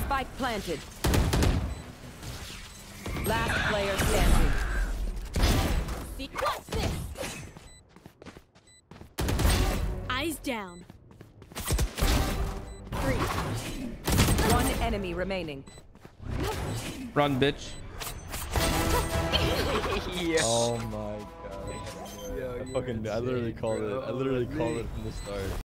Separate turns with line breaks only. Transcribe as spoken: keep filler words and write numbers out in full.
Spike planted. Last player standing.
What's this? Eyes down. Three.
One enemy remaining.
Run, bitch.
Yeah.
Oh my god.
Yo,
I
you
fucking,
were
I literally
insane,
called
bro.
it. I literally called
Holy.
it from the start.